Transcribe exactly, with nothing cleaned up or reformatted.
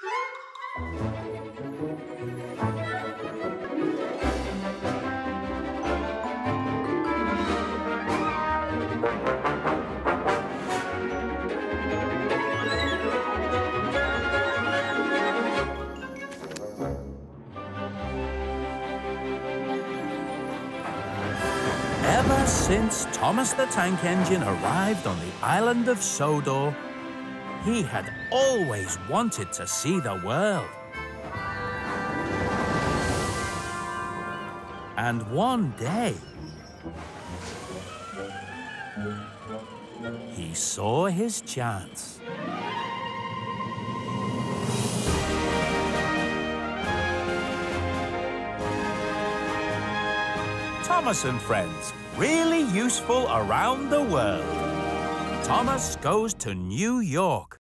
Ever since Thomas the Tank Engine arrived on the island of Sodor, he had always wanted to see the world. And one day, he saw his chance. Thomas and Friends, really useful around the world. Thomas goes to New York.